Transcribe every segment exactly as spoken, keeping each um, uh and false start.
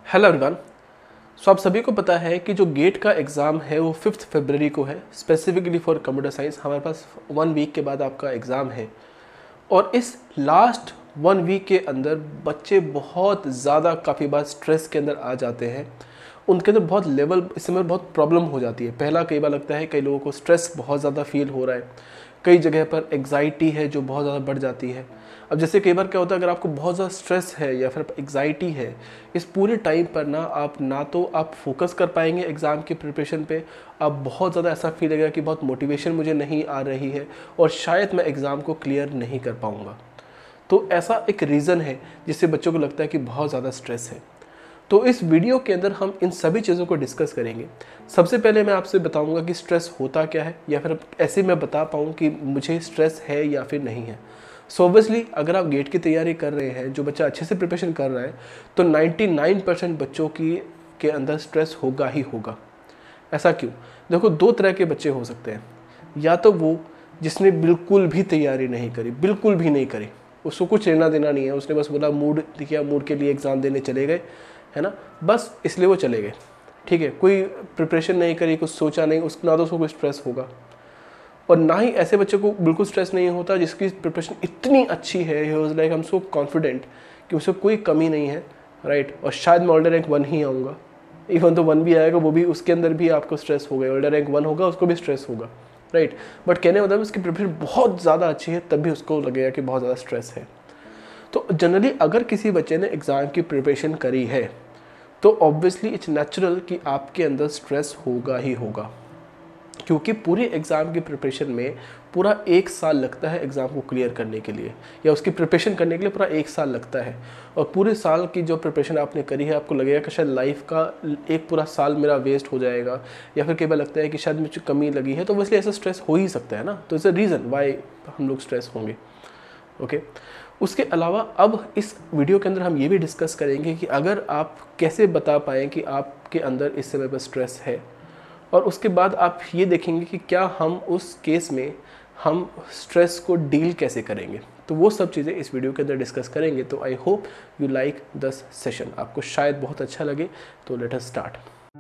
Hello everyone. सो आप सभी को पता है कि जो गेट का एग्ज़ाम है वो फिफ्थ फरवरी को है। स्पेसिफिकली फॉर कंप्यूटर साइंस हमारे पास वन वीक के बाद आपका एग्ज़ाम है और इस लास्ट वन वीक के अंदर बच्चे बहुत ज़्यादा काफ़ी बार स्ट्रेस के अंदर आ जाते हैं। उनके अंदर बहुत लेवल इस समय बहुत प्रॉब्लम हो जाती है। पहला कई बार लगता है कई लोगों को स्ट्रेस बहुत ज़्यादा फील हो रहा है, कई जगह पर एग्जाइटी है जो बहुत ज़्यादा बढ़ जाती है। अब जैसे कई बार क्या होता है, अगर आपको बहुत ज़्यादा स्ट्रेस है या फिर एग्जाइटी है, इस पूरे टाइम पर ना आप ना तो आप फोकस कर पाएंगे एग्ज़ाम की प्रिपरेशन पे, आप बहुत ज़्यादा ऐसा फील लगेगा कि बहुत मोटिवेशन मुझे नहीं आ रही है और शायद मैं एग्ज़ाम को क्लियर नहीं कर पाऊँगा। तो ऐसा एक रीज़न है जिससे बच्चों को लगता है कि बहुत ज़्यादा स्ट्रेस है। तो इस वीडियो के अंदर हम इन सभी चीज़ों को डिस्कस करेंगे। सबसे पहले मैं आपसे बताऊंगा कि स्ट्रेस होता क्या है, या फिर ऐसे मैं बता पाऊँ कि मुझे स्ट्रेस है या फिर नहीं है। सो ऑब्वियसली अगर आप गेट की तैयारी कर रहे हैं, जो बच्चा अच्छे से प्रिपरेशन कर रहा है, तो निन्यानवे परसेंट बच्चों की के अंदर स्ट्रेस होगा ही होगा। ऐसा क्यों? देखो, दो तरह के बच्चे हो सकते हैं। या तो वो जिसने बिल्कुल भी तैयारी नहीं करी, बिल्कुल भी नहीं करी, उसको कुछ लेना देना नहीं है, उसने बस बोला मूड किया, मूड के लिए एग्ज़ाम देने चले गए, है ना, बस इसलिए वो चले गए। ठीक है, कोई प्रिपरेशन नहीं करी, कुछ सोचा नहीं, उस ना तो उसको कोई स्ट्रेस होगा। और ना ही ऐसे बच्चे को बिल्कुल स्ट्रेस नहीं होता जिसकी प्रिपरेशन इतनी अच्छी है, he was like I am so confident कि उसे कोई कमी नहीं है, राइट, और शायद मैं ऑल्डर रैंक वन ही आऊँगा। इवन तो वन भी आएगा, वो भी उसके अंदर भी आपको स्ट्रेस होगा। ऑल्डर रैंक वन होगा, उसको भी स्ट्रेस होगा, राइट। बट कहने मतलब उसकी प्रिपरेशन बहुत ज़्यादा अच्छी है, तब भी उसको लगेगा कि बहुत ज़्यादा स्ट्रेस है। तो जनरली अगर किसी बच्चे ने एग्ज़ाम की प्रिपरेशन करी है तो ऑब्वियसली इट्स नेचुरल कि आपके अंदर स्ट्रेस होगा ही होगा, क्योंकि पूरी एग्ज़ाम की प्रिपरेशन में पूरा एक साल लगता है एग्ज़ाम को क्लियर करने के लिए, या उसकी प्रिपरेशन करने के लिए पूरा एक साल लगता है। और पूरे साल की जो प्रिपरेशन आपने करी है, आपको लगेगा कि शायद लाइफ का एक पूरा साल मेरा वेस्ट हो जाएगा, या फिर कई बार लगता है कि शायद मुझे कमी लगी है, तो वैसे ऐसा स्ट्रेस हो ही सकता है ना। तो इट्स अ रीज़न वाई हम लोग स्ट्रेस होंगे। Okay okay? उसके अलावा अब इस वीडियो के अंदर हम ये भी डिस्कस करेंगे कि अगर आप कैसे बता पाएँ कि आपके अंदर इस समय पर स्ट्रेस है, और उसके बाद आप ये देखेंगे कि क्या हम उस केस में हम स्ट्रेस को डील कैसे करेंगे। तो वो सब चीज़ें इस वीडियो के अंदर डिस्कस करेंगे। तो I hope you like this session, आपको शायद बहुत अच्छा लगे। तो लेट अस स्टार्ट।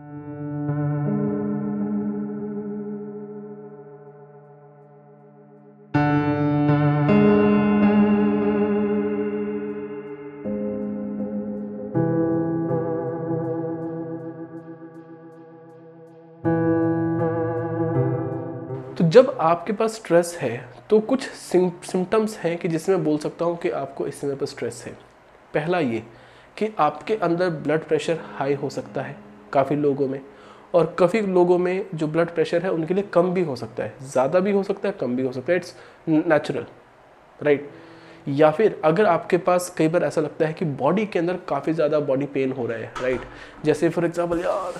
तो जब आपके पास स्ट्रेस है तो कुछ सिम्टम्स हैं कि जिसमें मैं बोल सकता हूँ कि आपको इस समय पर स्ट्रेस है। पहला ये कि आपके अंदर ब्लड प्रेशर हाई हो सकता है काफ़ी लोगों में, और काफ़ी लोगों में जो ब्लड प्रेशर है उनके लिए कम भी हो सकता है, ज़्यादा भी हो सकता है, कम भी हो सकता है। It's natural, right. या फिर अगर आपके पास कई बार ऐसा लगता है कि बॉडी के अंदर काफ़ी ज़्यादा बॉडी पेन हो रहा है, राइट। जैसे फॉर एग्जाम्पल, यार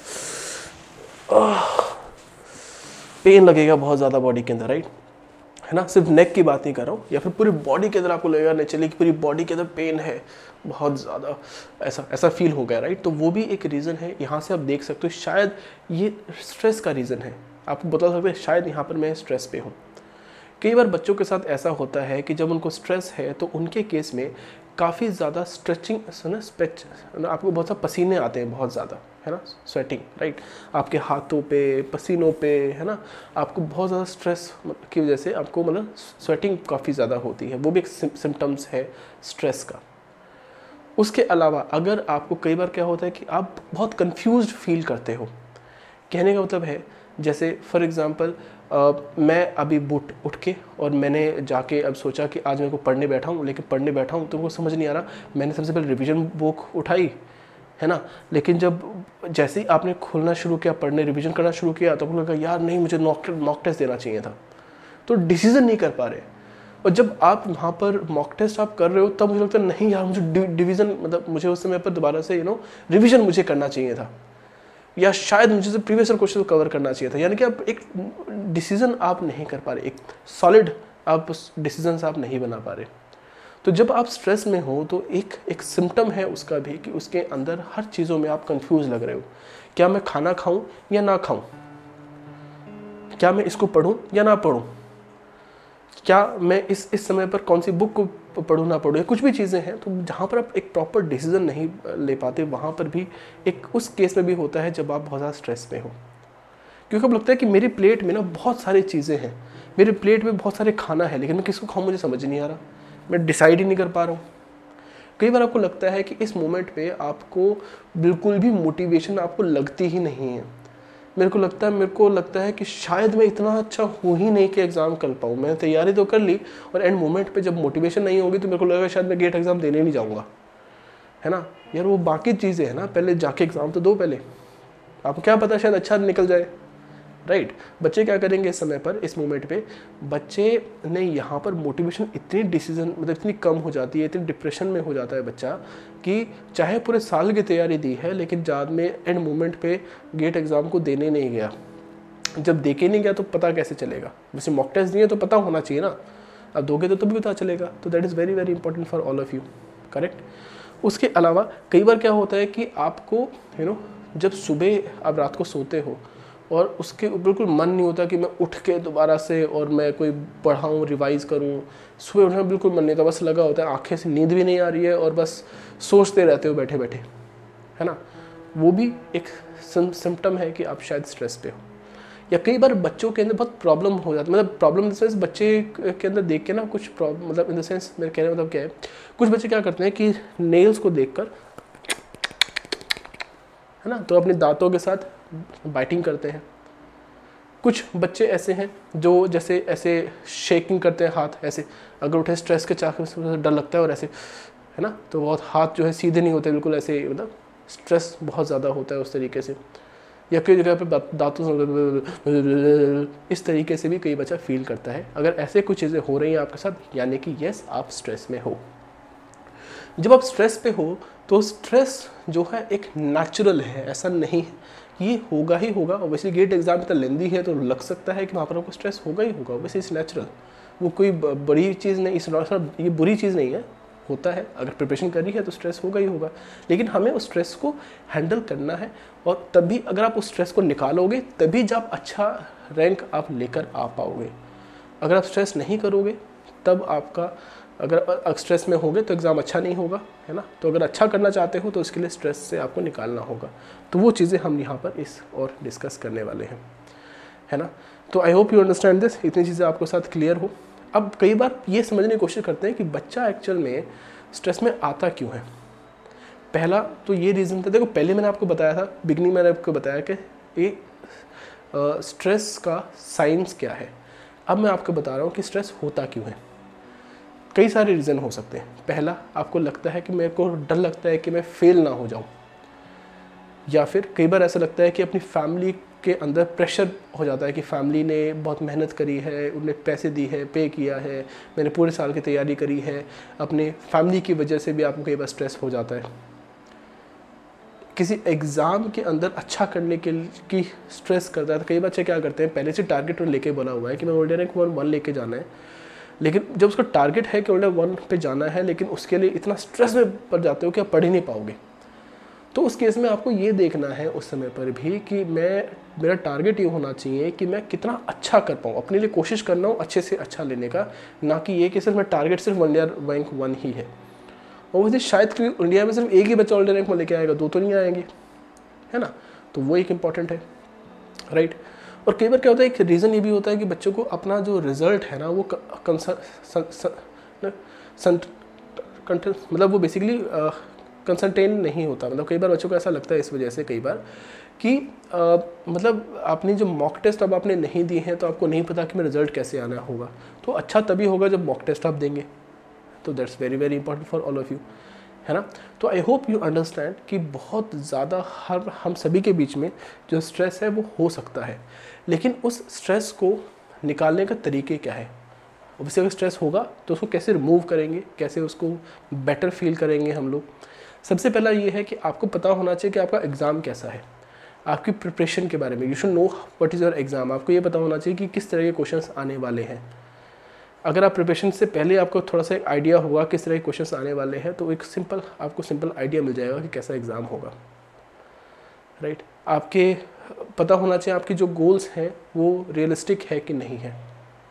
पेन लगेगा बहुत ज़्यादा बॉडी के अंदर, राइट, है ना, सिर्फ नेक की बात नहीं कर रहा हूँ। या फिर पूरी बॉडी के अंदर आपको लगेगा नहीं चलिए कि पूरी बॉडी के अंदर पेन है बहुत ज़्यादा, ऐसा ऐसा फील हो गया, राइट। तो वो भी एक रीज़न है। यहाँ से आप देख सकते हो शायद ये स्ट्रेस का रीज़न है। आपको बता सकते हैं शायद यहाँ पर मैं स्ट्रेस पे हूँ। कई बार बच्चों के साथ ऐसा होता है कि जब उनको स्ट्रेस है तो उनके केस में काफ़ी ज़्यादा स्ट्रेचिंग ना स्पेच आपको बहुत सा पसीने आते हैं, बहुत ज़्यादा, है ना, स्वेटिंग, राइट, आपके हाथों पे, पसीनों पे, है ना, आपको बहुत ज़्यादा स्ट्रेस की वजह से आपको मतलब स्वेटिंग काफ़ी ज़्यादा होती है। वो भी एक सिम्टम्स है स्ट्रेस का। उसके अलावा अगर आपको कई बार क्या होता है कि आप बहुत कंफ्यूज्ड फील करते हो। कहने का मतलब है जैसे फॉर एग्ज़ाम्पल मैं अभी बुट उठ के और मैंने जाके अब सोचा कि आज मेरे को पढ़ने बैठा हूँ, लेकिन पढ़ने बैठा हूँ तो मुझे समझ नहीं आ रहा। मैंने सबसे पहले रिवीजन बुक उठाई, है ना, लेकिन जब जैसे ही आपने खोलना शुरू किया, पढ़ने रिवीजन करना शुरू किया, तो लगा यार नहीं, मुझे मॉक मॉक टेस्ट देना चाहिए था। तो डिसीजन नहीं कर पा रहे। और जब आप वहाँ पर मॉक टेस्ट आप कर रहे हो तब मुझे लगता है नहीं यार, मुझे डिवीज़न मतलब मुझे उस समय पर दोबारा से यू नो रिवीजन मुझे करना चाहिए था, या शायद मुझे से प्रीवियस क्वेश्चन को कवर करना चाहिए था। यानी कि आप एक डिसीजन आप नहीं कर पा रहे, एक सॉलिड आप डिसीजन आप नहीं बना पा रहे। तो जब आप स्ट्रेस में हो तो एक एक सिम्टम है उसका भी कि उसके अंदर हर चीज़ों में आप कंफ्यूज लग रहे हो। क्या मैं खाना खाऊं या ना खाऊं? क्या मैं इसको पढूं या ना पढूं? क्या मैं इस इस समय पर कौन सी बुक को पढ़ूँ ना पढ़ूँ, कुछ भी चीज़ें हैं, तो जहाँ पर आप एक प्रॉपर डिसीजन नहीं ले पाते, वहाँ पर भी एक उस केस में भी होता है जब आप बहुत ज़्यादा स्ट्रेस में हो। क्योंकि अब लगता है कि मेरी प्लेट में ना बहुत सारी चीज़ें हैं, मेरी प्लेट में बहुत सारे खाना है, लेकिन मैं किसको खाऊँ मुझे समझ नहीं आ रहा, मैं डिसाइड ही नहीं कर पा रहा हूँ। कई बार आपको लगता है कि इस मोमेंट पे आपको बिल्कुल भी मोटिवेशन आपको लगती ही नहीं है। मेरे को लगता है मेरे को लगता है कि शायद मैं इतना अच्छा हूँ ही नहीं कि एग्ज़ाम कर पाऊँ। मैंने तैयारी तो कर ली और एंड मोमेंट पे जब मोटिवेशन नहीं होगी तो मेरे को लगेगा शायद मैं गेट एग्ज़ाम देने नहीं जाऊँगा, है ना यार। वो बाकी चीज़ें हैं ना, पहले जाके एग्ज़ाम तो दो, पहले आपको क्या पता शायद अच्छा निकल जाए, राइट right. बच्चे क्या करेंगे इस समय पर, इस मोमेंट पे बच्चे ने यहाँ पर मोटिवेशन इतनी डिसीजन मतलब इतनी कम हो जाती है, इतनी डिप्रेशन में हो जाता है बच्चा कि चाहे पूरे साल की तैयारी दी है लेकिन बाद में एंड मोमेंट पे गेट एग्ज़ाम को देने नहीं गया। जब दे के नहीं गया तो पता कैसे चलेगा, वैसे मॉक टेस्ट दिए तो पता होना चाहिए ना, अब दोगे तो तभी पता चलेगा। तो that is very very important for all of you, correct. उसके अलावा कई बार क्या होता है कि आपको यू नो जब सुबह आप रात को सोते हो और उसके बिल्कुल मन नहीं होता कि मैं उठ के दोबारा से और मैं कोई पढ़ाऊँ रिवाइज़ करूँ, सुबह उठना बिल्कुल मन नहीं होता, बस लगा होता है आंखें से नींद भी नहीं आ रही है और बस सोचते रहते हो बैठे बैठे, है ना। वो भी एक सिम्टम है कि आप शायद स्ट्रेस पे हो। या कई बार बच्चों के अंदर बहुत प्रॉब्लम हो जाती है, मतलब प्रॉब्लम इन द सेंस बच्चे के अंदर देख के ना कुछ प्रॉब्लम, मतलब इन द सेंस मेरे कहने मतलब क्या है, कुछ बच्चे क्या करते हैं कि नेल्स को देख कर, है ना, तो अपने दांतों के साथ बाइटिंग करते हैं। कुछ बच्चे ऐसे हैं जो जैसे ऐसे शेकिंग करते हैं हाथ ऐसे, अगर उठे स्ट्रेस के चाक में डर लगता है और ऐसे, है ना, तो बहुत हाथ जो है सीधे नहीं होते बिल्कुल ऐसे, मतलब स्ट्रेस बहुत ज़्यादा होता है उस तरीके से। या कई जगह पे दांतों से इस तरीके से भी कई बच्चा फील करता है। अगर ऐसे कुछ चीज़ें हो रही हैं आपके साथ, यानी कि यस आप स्ट्रेस में हो। जब आप स्ट्रेस पे हो तो स्ट्रेस जो है एक नेचुरल है, ऐसा नहीं है, ये होगा ही होगा। वैसे गेट एग्जाम इतना लेंदी है तो लग सकता है कि वहाँ पर आपको स्ट्रेस होगा ही होगा, वैसे इट्स नेचुरल, वो कोई बड़ी चीज़ नहीं, इस ये बुरी चीज़ नहीं है, होता है। अगर प्रिपरेशन करी है तो स्ट्रेस होगा ही होगा, लेकिन हमें उस स्ट्रेस को हैंडल करना है। और तभी अगर आप उस स्ट्रेस को निकालोगे तभी जब अच्छा रैंक आप लेकर आ पाओगे। अगर आप स्ट्रेस नहीं करोगे तब आपका, अगर स्ट्रेस में होगे तो एग्ज़ाम अच्छा नहीं होगा, है ना। तो अगर अच्छा करना चाहते हो तो उसके लिए स्ट्रेस से आपको निकालना होगा। तो वो चीज़ें हम यहाँ पर इस और डिस्कस करने वाले हैं, है ना। तो I hope you understand this, इतनी चीज़ें आपके साथ क्लियर हो। अब कई बार ये समझने की कोशिश करते हैं कि बच्चा एक्चुअल में स्ट्रेस में आता क्यों है। पहला तो ये रीज़न था, देखो पहले मैंने आपको बताया था, बिगनिंग मैंने आपको बताया कि ये स्ट्रेस का साइंस क्या है। अब मैं आपको बता रहा हूँ कि स्ट्रेस होता क्यों है। कई सारे रीज़न हो सकते हैं। पहला, आपको लगता है कि मेरे को डर लगता है कि मैं फेल ना हो जाऊँ, या फिर कई बार ऐसा लगता है कि अपनी फैमिली के अंदर प्रेशर हो जाता है कि फैमिली ने बहुत मेहनत करी है, उन्होंने पैसे दी है, पे किया है, मैंने पूरे साल की तैयारी करी है, अपने फैमिली की वजह से भी आपको कई बार स्ट्रेस हो जाता है। किसी एग्ज़ाम के अंदर अच्छा करने के की स्ट्रेस करता है। तो कई बच्चे क्या करते हैं, पहले से टारगेट लेके बोला हुआ है कि मैं ओल्डर रैंक वन वन लेके जाना है, लेकिन जब उसका टारगेट है कि ओल्डर वन पे जाना है, लेकिन उसके लिए इतना स्ट्रेस में पड़ जाते हो कि आप पढ़ ही नहीं पाओगे। तो उस केस में आपको ये देखना है उस समय पर भी कि मैं, मेरा टारगेट ये होना चाहिए कि मैं कितना अच्छा कर पाऊँ, अपने लिए कोशिश करना हो अच्छे से अच्छा लेने का, ना कि ये कि सिर्फ मैं टारगेट सिर्फ इंडिया रैंक वन ही है। और वैसे शायद कि इंडिया में सिर्फ एक ही बच्चा इंडिया रैंक वन लेके आएगा, दो तो नहीं आएंगे, है ना। तो वो एक इम्पॉर्टेंट है, राइट। और कई बार क्या होता है, एक रीज़न ये भी होता है कि बच्चों को अपना जो रिज़ल्ट है ना वो मतलब वो बेसिकली कंसंटेन नहीं होता। मतलब कई बार बच्चों को ऐसा लगता है इस वजह से कई बार कि आ, मतलब आपने जो मॉक टेस्ट अब आपने नहीं दिए हैं तो आपको नहीं पता कि मेरा रिज़ल्ट कैसे आना होगा। तो अच्छा तभी होगा जब मॉक टेस्ट आप देंगे। तो that's very very important for all of you, है ना। तो आई होप यू अंडरस्टैंड कि बहुत ज़्यादा हर हम सभी के बीच में जो स्ट्रेस है वो हो सकता है, लेकिन उस स्ट्रेस को निकालने का तरीके क्या है। ऑब्वियसली अगर स्ट्रेस होगा तो उसको कैसे रिमूव करेंगे, कैसे उसको बेटर फील करेंगे हम लोग। सबसे पहला ये है कि आपको पता होना चाहिए कि आपका एग्ज़ाम कैसा है, आपकी प्रिपरेशन के बारे में। You should know what is your exam. आपको ये पता होना चाहिए कि किस तरह के क्वेश्चंस आने वाले हैं। अगर आप प्रिपरेशन से पहले आपको थोड़ा सा एक आइडिया होगा किस तरह के क्वेश्चंस आने वाले हैं, तो एक सिंपल आपको सिंपल आइडिया मिल जाएगा कि कैसा एग्ज़ाम होगा, राइट। आपके पता होना चाहिए आपकी जो गोल्स हैं वो रियलिस्टिक है कि नहीं है।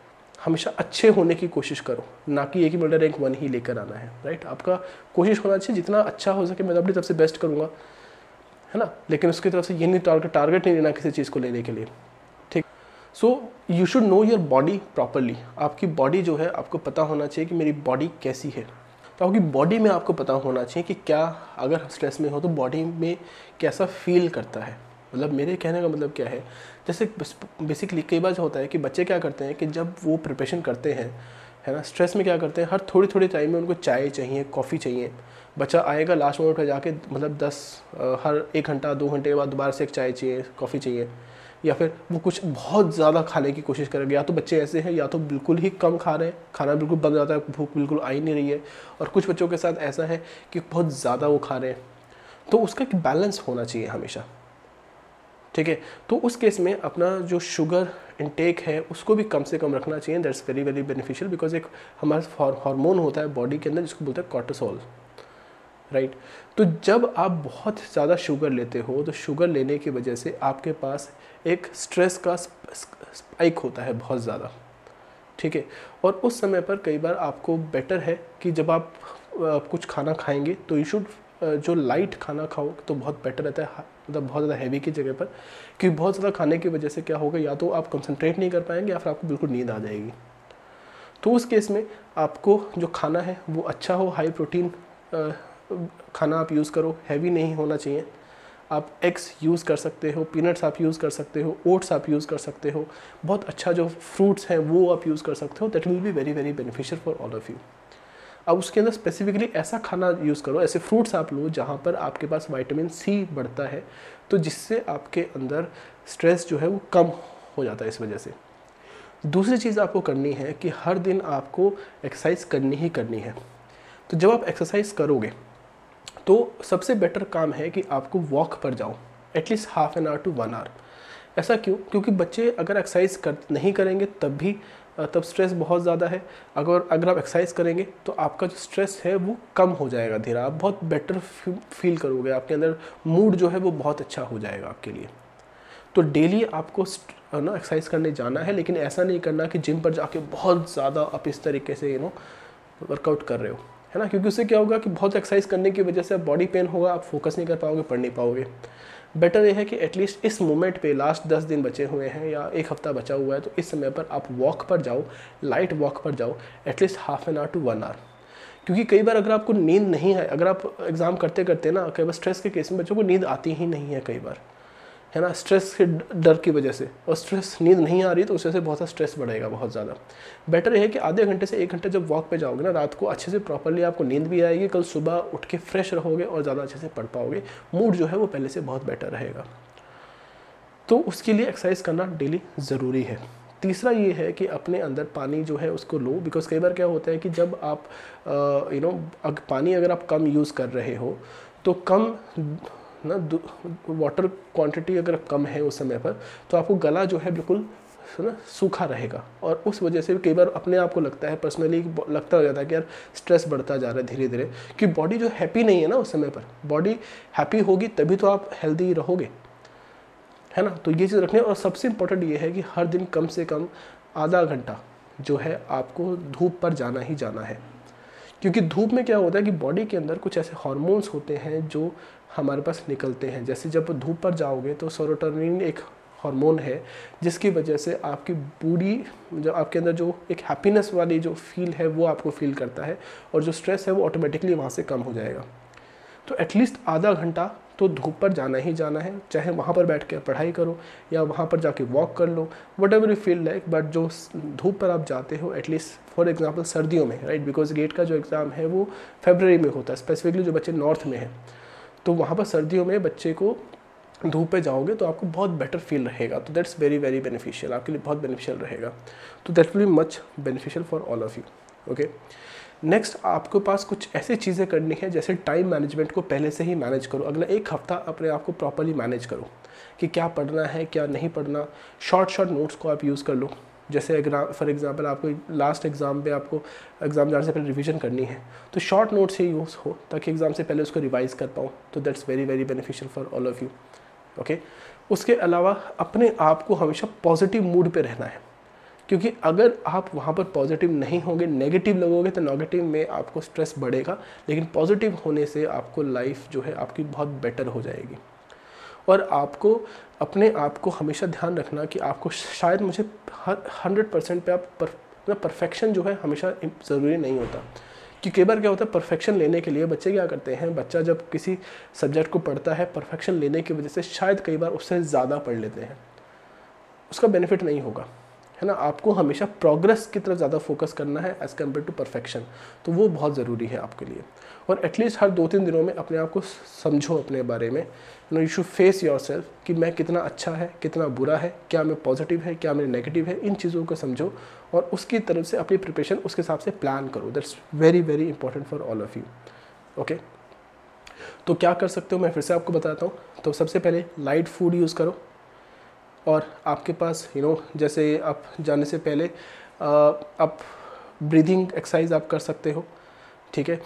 हमेशा अच्छे होने की कोशिश करो, ना कि एक ही मिनट रैंक वन ही लेकर आना है, राइट। आपका कोशिश होना चाहिए जितना अच्छा हो सके मैं अपनी तरफ से बेस्ट करूँगा, है ना, लेकिन उसकी तरफ से ये नहीं टारगेट टारगेट नहीं लेना किसी चीज़ को लेने के लिए, ठीक। So you should know your body properly. आपकी बॉडी जो है आपको पता होना चाहिए कि मेरी बॉडी कैसी है। तो आपकी बॉडी में आपको पता होना चाहिए कि क्या अगर स्ट्रेस में हो तो बॉडी में कैसा फील करता है। मतलब मेरे कहने का मतलब क्या है, जैसे बेसिकली कई बार होता है कि बच्चे क्या करते हैं कि जब वो प्रिपरेशन करते हैं, है ना, स्ट्रेस में क्या करते हैं, हर थोड़ी थोड़ी टाइम में उनको चाय चाहिए, कॉफ़ी चाहिए। बच्चा आएगा लास्ट मोमेंट पर जाके मतलब दस हर एक घंटा दो घंटे के बाद दोबारा से एक चाय चाहिए, कॉफ़ी चाहिए, या फिर वो कुछ बहुत ज़्यादा खाने की कोशिश करेंगे। या तो बच्चे ऐसे हैं या तो बिल्कुल ही कम खा रहे हैं, खाना बिल्कुल बंद जाता है, भूख बिल्कुल आ ही नहीं रही है, और कुछ बच्चों के साथ ऐसा है कि बहुत ज़्यादा वो खा रहे हैं। तो उसका एक बैलेंस होना चाहिए हमेशा, ठीक है। तो उस केस में अपना जो शुगर इनटेक है उसको भी कम से कम रखना चाहिए। That's very very beneficial, because एक हमारा हार्मोन होता है बॉडी के अंदर जिसको बोलते हैं कॉर्टिसोल, राइट। तो जब आप बहुत ज़्यादा शुगर लेते हो तो शुगर लेने की वजह से आपके पास एक स्ट्रेस का स्पाइक होता है बहुत ज़्यादा, ठीक है। और उस समय पर कई बार आपको बेटर है कि जब आप कुछ खाना खाएंगे तो यू शुड जो लाइट खाना खाओ तो बहुत बेटर रहता है, मतलब बहुत ज़्यादा हैवी की जगह पर, क्योंकि बहुत ज़्यादा खाने की वजह से क्या होगा, या तो आप कंसंट्रेट नहीं कर पाएंगे या फिर आपको बिल्कुल नींद आ जाएगी। तो उस केस में आपको जो खाना है वो अच्छा हो, हाई प्रोटीन खाना आप यूज़ करो, हैवी नहीं होना चाहिए। आप एग्स यूज़ कर सकते हो, पीनट्स आप यूज़ कर सकते हो, ओट्स आप यूज़ कर सकते हो, बहुत अच्छा जो फ्रूट्स हैं वो आप यूज़ कर सकते हो। That will be very very beneficial for all of you. अब उसके अंदर स्पेसिफिकली ऐसा खाना यूज़ करो, ऐसे फ्रूट्स आप लो जहाँ पर आपके पास विटामिन सी बढ़ता है, तो जिससे आपके अंदर स्ट्रेस जो है वो कम हो जाता है इस वजह से। दूसरी चीज़ आपको करनी है कि हर दिन आपको एक्सरसाइज करनी ही करनी है। तो जब आप एक्सरसाइज करोगे तो सबसे बेटर काम है कि आपको वॉक पर जाओ, at least half an hour to one hour. ऐसा क्यों? क्योंकि बच्चे अगर एक्सरसाइज कर नहीं करेंगे तब भी तब स्ट्रेस बहुत ज़्यादा है। अगर अगर आप एक्सरसाइज करेंगे तो आपका जो स्ट्रेस है वो कम हो जाएगा धीरे, आप बहुत बेटर फील करोगे, आपके अंदर मूड जो है वो बहुत अच्छा हो जाएगा आपके लिए। तो डेली आपको ना एक्सरसाइज करने जाना है, लेकिन ऐसा नहीं करना कि जिम पर जाके बहुत ज़्यादा आप इस तरीके से यू नो वर्कआउट कर रहे हो, है ना, क्योंकि उससे क्या होगा कि बहुत एक्सरसाइज करने की वजह से बॉडी पेन होगा, आप फोकस नहीं कर पाओगे, पढ़ नहीं पाओगे। बेटर ये है कि एटलीस्ट इस मोमेंट पे लास्ट दस दिन बचे हुए हैं या एक हफ्ता बचा हुआ है तो इस समय पर आप वॉक पर जाओ, लाइट वॉक पर जाओ, at least half an hour to one hour. क्योंकि कई बार अगर आपको नींद नहीं है, अगर आप एग्ज़ाम करते करते ना कई बार स्ट्रेस के केस में बच्चों को नींद आती ही नहीं है कई बार, है ना, स्ट्रेस के डर की वजह से, और स्ट्रेस नींद नहीं आ रही तो उससे से बहुत सा स्ट्रेस बढ़ेगा बहुत ज़्यादा। बेटर है कि आधे घंटे से एक घंटे जब वॉक पे जाओगे ना रात को, अच्छे से प्रॉपरली आपको नींद भी आएगी, कल सुबह उठ के फ्रेश रहोगे और ज़्यादा अच्छे से पढ़ पाओगे, मूड जो है वो पहले से बहुत बेटर रहेगा। तो उसके लिए एक्सरसाइज करना डेली ज़रूरी है। तीसरा ये है कि अपने अंदर पानी जो है उसको लो, बिकॉज कई बार क्या होता है कि जब आप यू नो अगर पानी अगर आप कम यूज़ कर रहे हो तो कम ना वाटर क्वांटिटी अगर कम है उस समय पर तो आपको गला जो है बिल्कुल ना सूखा रहेगा, और उस वजह से कई बार अपने आप को लगता है, पर्सनली लगता हो जाता है कि यार स्ट्रेस बढ़ता जा रहा है धीरे धीरे, कि बॉडी जो हैप्पी नहीं है ना उस समय पर। बॉडी हैप्पी होगी तभी तो आप हेल्दी रहोगे, है ना। तो ये चीज़ रखनी है। और सबसे इम्पोर्टेंट ये है कि हर दिन कम से कम आधा घंटा जो है आपको धूप पर जाना ही जाना है, क्योंकि धूप में क्या होता है कि बॉडी के अंदर कुछ ऐसे हार्मोन्स होते हैं जो हमारे पास निकलते हैं। जैसे जब धूप पर जाओगे तो सेरोटोनिन एक हार्मोन है जिसकी वजह से आपकी बॉडी जो आपके अंदर जो एक हैप्पीनेस वाली जो फील है वो आपको फील करता है, और जो स्ट्रेस है वो ऑटोमेटिकली वहाँ से कम हो जाएगा। तो एटलीस्ट आधा घंटा तो धूप पर जाना ही जाना है, चाहे वहाँ पर बैठ कर पढ़ाई करो या वहाँ पर जाके वॉक कर लो, whatever you feel like, but जो धूप पर आप जाते हो एटलीस्ट फॉर एग्जांपल सर्दियों में, राइट, बिकॉज गेट का जो एग्ज़ाम है वो फरवरी में होता है, स्पेसिफिकली जो बच्चे नॉर्थ में हैं, तो वहाँ पर सर्दियों में बच्चे को धूप पे जाओगे तो आपको बहुत बेटर फील रहेगा। तो दैट्स वेरी वेरी बेनिफिशियल, आपके लिए बहुत बेनिफिशियल रहेगा। तो that will be much beneficial for all of you. Okay, next आपके पास कुछ ऐसी चीज़ें करनी है, जैसे टाइम मैनेजमेंट को पहले से ही मैनेज करो। अगला एक हफ्ता अपने आप को प्रॉपरली मैनेज करो कि क्या पढ़ना है क्या नहीं पढ़ना। शॉर्ट शॉर्ट नोट्स को आप यूज़ कर लो। जैसे फॉर एग्जांपल आपको लास्ट एग्ज़ाम पे आपको एग्ज़ाम जाने से पहले रिवीजन करनी है तो शॉर्ट नोट्स ही यूज़ हो ताकि एग्ज़ाम से पहले उसको रिवाइज़ कर पाऊँ। तो that's very very beneficial for all of you. Okay, उसके अलावा अपने आप को हमेशा पॉजिटिव मूड पे रहना है, क्योंकि अगर आप वहाँ पर पॉजिटिव नहीं होंगे, नेगेटिव लगोगे, तो नेगेटिव में आपको स्ट्रेस बढ़ेगा, लेकिन पॉजिटिव होने से आपको लाइफ जो है आपकी बहुत बेटर हो जाएगी। और आपको अपने आप को हमेशा ध्यान रखना कि आपको शायद मुझे हंड्रेड परसेंट पे आप पर, परफेक्शन जो है हमेशा ज़रूरी नहीं होता। कि कई बार क्या होता है, परफेक्शन लेने के लिए बच्चे क्या करते हैं, बच्चा जब किसी सब्जेक्ट को पढ़ता है, परफेक्शन लेने की वजह से शायद कई बार उससे ज़्यादा पढ़ लेते हैं, उसका बेनिफिट नहीं होगा, है ना। आपको हमेशा प्रोग्रेस की तरफ ज़्यादा फोकस करना है एज़ कम्पेयर टू परफेक्शन, तो वो बहुत ज़रूरी है आपके लिए। और एटलीस्ट हर दो तीन दिनों में अपने आप को समझो अपने बारे में, you know you should face yourself कि मैं कितना अच्छा है, कितना बुरा है, क्या मैं पॉजिटिव है, क्या मैं नेगेटिव है, इन चीज़ों को समझो और उसकी तरफ से अपनी प्रिपरेशन उसके हिसाब से प्लान करो। That's very very important for all of you. Okay, तो क्या कर सकते हो मैं फिर से आपको बताता हूँ। तो सबसे पहले लाइट फूड यूज़ करो, और आपके पास यू नो जैसे आप जाने से पहले आ, आप ब्रीदिंग एक्सरसाइज आप कर सकते हो, ठीक है।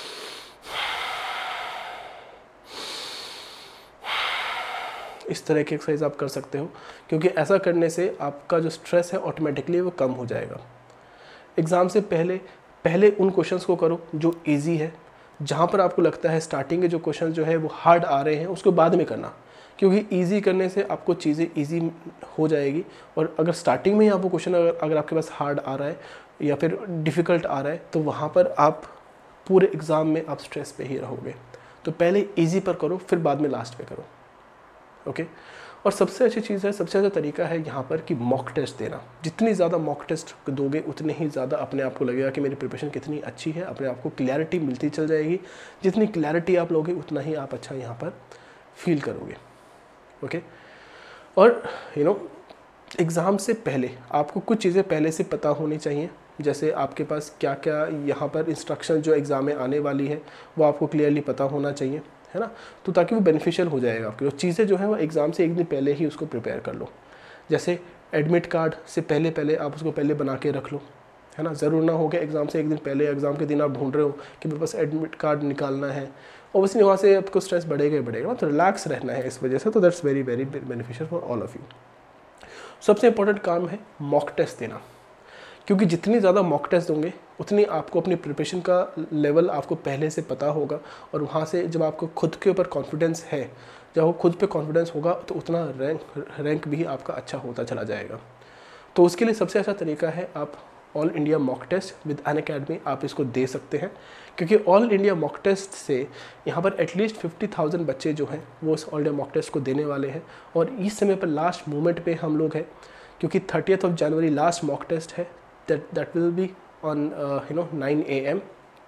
इस तरह की एक्सरसाइज आप कर सकते हो, क्योंकि ऐसा करने से आपका जो स्ट्रेस है ऑटोमेटिकली वो कम हो जाएगा। एग्ज़ाम से पहले पहले उन क्वेश्चंस को करो जो इजी है। जहाँ पर आपको लगता है स्टार्टिंग के जो क्वेश्चन जो है वो हार्ड आ रहे हैं, उसको बाद में करना, क्योंकि इजी करने से आपको चीज़ें इजी हो जाएगी। और अगर स्टार्टिंग में ही आपको क्वेश्चन अगर, अगर आपके पास हार्ड आ रहा है या फिर डिफ़िकल्ट आ रहा है, तो वहाँ पर आप पूरे एग्ज़ाम में आप स्ट्रेस पे ही रहोगे। तो पहले इजी पर करो, फिर बाद में लास्ट पे करो। Okay okay? और सबसे अच्छी चीज़ है, सबसे अच्छा तरीका है यहाँ पर कि मॉक टेस्ट देना। जितनी ज़्यादा मॉक टेस्ट दोगे उतने ही ज़्यादा अपने आप को लगेगा कि मेरी प्रिपरेशन कितनी अच्छी है, अपने आप को क्लैरिटी मिलती चल जाएगी। जितनी क्लैरिटी आप लोगे उतना ही आप अच्छा यहाँ पर फील करोगे। Okay okay? और यू नो एग्ज़ाम से पहले आपको कुछ चीज़ें पहले से पता होनी चाहिए, जैसे आपके पास क्या क्या यहाँ पर इंस्ट्रक्शन जो एग्ज़ाम में आने वाली है वो आपको क्लियरली पता होना चाहिए, है ना। तो ताकि वो बेनिफिशियल हो जाएगा आपके, चीज़ें जो है वो एग्ज़ाम से एक दिन पहले ही उसको प्रिपेयर कर लो। जैसे एडमिट कार्ड से पहले पहले आप उसको पहले बना के रख लो, है ना। ज़रूर ना हो कि एग्ज़ाम से एक दिन पहले, एग्ज़ाम के दिन आप ढूंढ रहे हो कि मेरे पास एडमिट कार्ड निकालना है, ऑब्वियसली वहाँ से आपको स्ट्रेस बढ़ेगा ही बढ़ेगा, तो रिलैक्स रहना है इस वजह से। तो that's very very beneficial for all of you. सबसे इंपॉर्टेंट काम है मॉक टेस्ट देना, क्योंकि जितनी ज़्यादा मॉक टेस्ट दोगे उतनी आपको अपनी प्रिपरेशन का लेवल आपको पहले से पता होगा, और वहाँ से जब आपको खुद के ऊपर कॉन्फिडेंस है, जब वो खुद पे कॉन्फिडेंस होगा, तो उतना रैंक रैंक भी आपका अच्छा होता चला जाएगा। तो उसके लिए सबसे अच्छा तरीका है आप all India mock test with Unacademy आप इसको दे सकते हैं, क्योंकि ऑल इंडिया मॉक टेस्ट से यहाँ पर एटलीस्ट फिफ्टी थाउजेंड बच्चे जो हैं वो इस ऑल इंडिया मॉक टेस्ट को देने वाले हैं। और इस समय पर लास्ट मोमेंट पे हम लोग हैं, क्योंकि thirtieth of January last mock test है, that that will be on you know nine A M.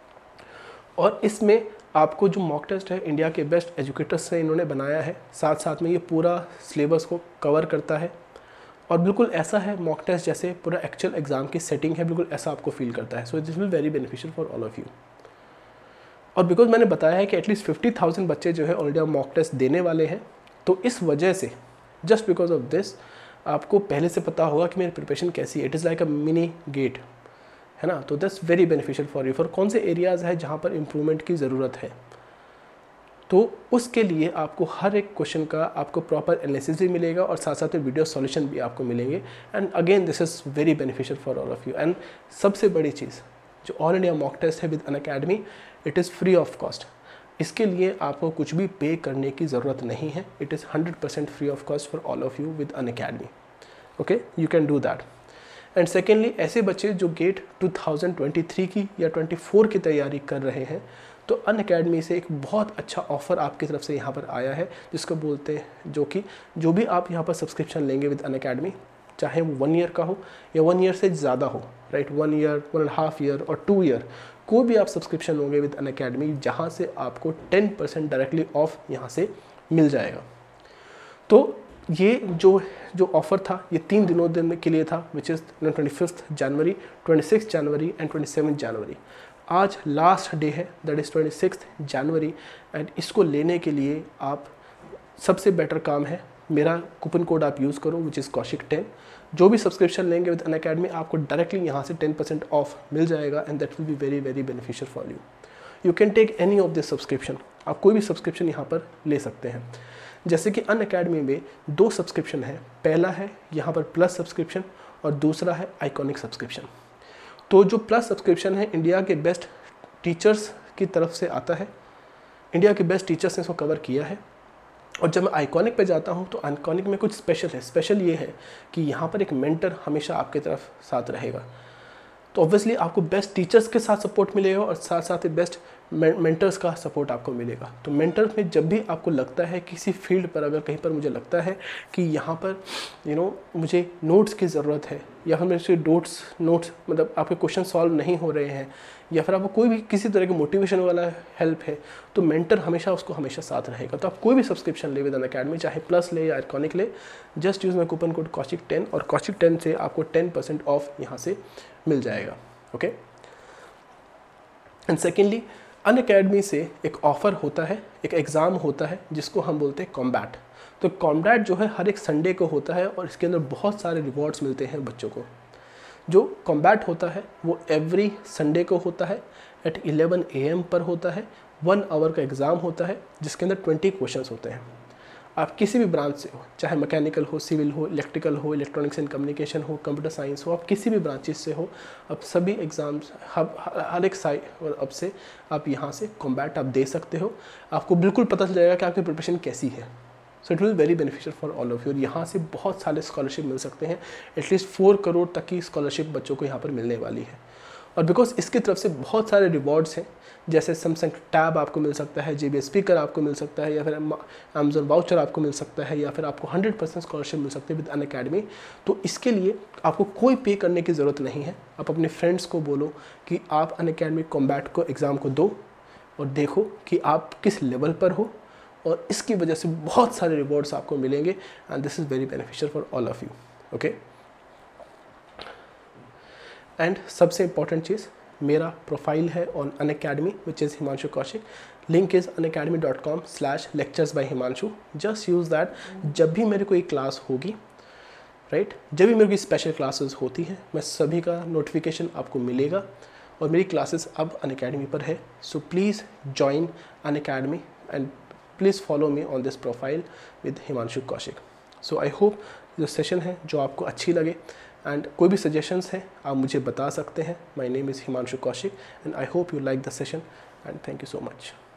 और इसमें आपको जो मॉक टेस्ट है इंडिया के बेस्ट एजुकेटर्स से इन्होंने बनाया है, साथ साथ में ये पूरा सिलेबस को कवर करता है, और बिल्कुल ऐसा है मॉक टेस्ट जैसे पूरा एक्चुअल एग्जाम की सेटिंग है, बिल्कुल ऐसा आपको फील करता है। So this will very beneficial for all of you. और बिकॉज मैंने बताया है कि एटलीस्ट फिफ्टी थाउजेंड बच्चे जो है ऑल इंडिया मॉक टेस्ट देने वाले हैं, तो इस वजह से जस्ट बिकॉज ऑफ दिस आपको पहले से पता होगा कि मेरी प्रिपरेशन कैसी है। It is like a mini GATE, है ना। तो that's very beneficial for you. For कौन से एरियाज़ है जहाँ पर इम्प्रूवमेंट की ज़रूरत है, तो उसके लिए आपको हर एक क्वेश्चन का आपको प्रॉपर एनालिसिस भी मिलेगा, और साथ साथ में वीडियो सॉल्यूशन भी आपको मिलेंगे। And again this is very beneficial for all of you. And सबसे बड़ी चीज़ जो ऑल इंडिया मॉक टेस्ट है with Unacademy, it is free of cost. इसके लिए आपको कुछ भी पे करने की ज़रूरत नहीं है। It is hundred percent free of cost for all of you with Unacademy. Okay, you can do that. And secondly, ऐसे बच्चे जो GATE two thousand twenty three की या ट्वेंटी फोर की तैयारी कर रहे हैं, तो अनअकैडमी से एक बहुत अच्छा ऑफ़र आपकी तरफ से यहाँ पर आया है, जिसको बोलते हैं, जो कि जो भी आप यहाँ पर सब्सक्रिप्शन लेंगे विद अनअकैडमी, चाहे वो वन ईयर का हो या वन ईयर से ज़्यादा हो, right, one year, one and half year और टू ईयर, कोई भी आप सब्सक्रिप्शन लोगे विद अनअकैडमी, जहाँ से आपको टेन परसेंट डायरेक्टली ऑफ यहाँ से मिल जाएगा। तो ये जो जो ऑफ़र था ये तीन दिनों दिन के लिए था, which is twenty fifth January, twenty six January and twenty seven January. आज लास्ट डे है, that is twenty six January. And इसको लेने के लिए आप सबसे बेटर काम है, मेरा कूपन कोड आप यूज़ करो, विच इज़ कौशिक टेन। जो भी सब्सक्रिप्शन लेंगे विद अनअकैडमी, आपको डायरेक्टली यहाँ से टेन परसेंट ऑफ मिल जाएगा, and that will be very very beneficial for you. You can take any of this subscription, आप कोई भी सब्सक्रिप्शन यहाँ पर ले सकते हैं। जैसे कि अनअकैडमी में दो सब्सक्रिप्शन है, पहला है यहाँ पर प्लस सब्सक्रिप्शन और दूसरा है आइकॉनिक सब्सक्रिप्शन। तो जो प्लस सब्सक्रिप्शन है इंडिया के बेस्ट टीचर्स की तरफ से आता है, इंडिया के बेस्ट टीचर्स ने इसको कवर किया है। और जब मैं आइकॉनिक पे जाता हूँ तो आइकॉनिक में कुछ स्पेशल है। स्पेशल ये है कि यहाँ पर एक मेंटर हमेशा आपकी तरफ साथ रहेगा। तो ऑब्वियसली आपको बेस्ट टीचर्स के साथ सपोर्ट मिलेगा और साथ साथ ही बेस्ट मेंटर्स का सपोर्ट आपको मिलेगा। तो मेंटर्स में जब भी आपको लगता है किसी फील्ड पर, अगर कहीं पर मुझे लगता है कि यहाँ पर यू नो मुझे नोट्स की ज़रूरत है, या फिर मेरे से नोट्स नोट्स मतलब आपके क्वेश्चन सॉल्व नहीं हो रहे हैं, या फिर आपको कोई भी किसी तरह की मोटिवेशन वाला हेल्प है, तो मेंटर हमेशा उसको हमेशा साथ रहेगा। तो आप कोई भी सब्सक्रिप्शन ले विद अनअकैडमी, चाहे प्लस ले या आइकॉनिक ले, just use my coupon code Kaushik ten, और कौशिक टेन से आपको टेन परसेंट ऑफ यहाँ से मिल जाएगा। ओके, एंड सेकेंडली अनअकैडमी से एक ऑफ़र होता है, एक एग्ज़ाम होता है जिसको हम बोलते हैं कॉम्बैट। तो कॉम्बैट जो है हर एक संडे को होता है और इसके अंदर बहुत सारे रिवॉर्ड्स मिलते हैं बच्चों को। जो कॉम्बैट होता है वो एवरी संडे को होता है, एट इलेवन ए एम पर होता है। वन आवर का एग्ज़ाम होता है जिसके अंदर ट्वेंटी क्वेश्चंस होते हैं। आप किसी भी ब्रांच से हो, चाहे मैकेनिकल हो, सिविल हो, इलेक्ट्रिकल हो, इलेक्ट्रॉनिक्स एंड कम्युनिकेशन हो, कंप्यूटर साइंस हो, आप किसी भी ब्रांचेस से हो, अब सभी एग्ज़ाम्स हर एक साइड और अब से आप यहाँ से कॉम्बैट आप दे सकते हो। आपको बिल्कुल पता चल जाएगा कि आपकी प्रिपरेशन कैसी है। So it will very beneficial for all of you. और यहाँ से बहुत सारे स्कॉलरशिप मिल सकते हैं, एटलीस्ट फोर करोड़ तक की स्कॉलरशिप बच्चों को यहाँ पर मिलने वाली है। और बिकॉज इसकी तरफ से बहुत सारे रिवॉर्ड्स हैं, जैसे सैमसंग टैब आपको मिल सकता है, जे बी एस स्पीकर आपको मिल सकता है, या फिर अमेजोन वाउचर आपको मिल सकता है, या फिर आपको हंड्रेड परसेंट स्कॉलरशिप मिल सकती है विद अनअकैडमी। तो इसके लिए आपको कोई पे करने की ज़रूरत नहीं है। आप अपने फ्रेंड्स को बोलो कि आप अनअकैडमी कॉम्बैट को एग्ज़ाम को दो और देखो कि आप किस लेवल पर हो, और इसकी वजह से बहुत सारे रिवॉर्ड्स आपको मिलेंगे, and this is very beneficial for all of you. Okay, and सबसे इंपॉर्टेंट चीज़, मेरा प्रोफाइल है on Unacademy which is Himanshu Kaushik. Link is Unacademy dot com slash lectures by Himanshu. Just use that. जब भी मेरे कोई क्लास होगी, राइट right? जब भी मेरी कोई स्पेशल क्लासेस होती हैं, मैं सभी का नोटिफिकेशन आपको मिलेगा। और मेरी क्लासेस अब अनअकैडमी पर है। So please join Unacademy and please follow me on this profile with Himanshu Kaushik. So I hope जो सेशन है जो आपको अच्छी लगे, एंड कोई भी सजेशंस हैं आप मुझे बता सकते हैं। My name is Himanshu Kaushik and I hope you like the session and thank you so much.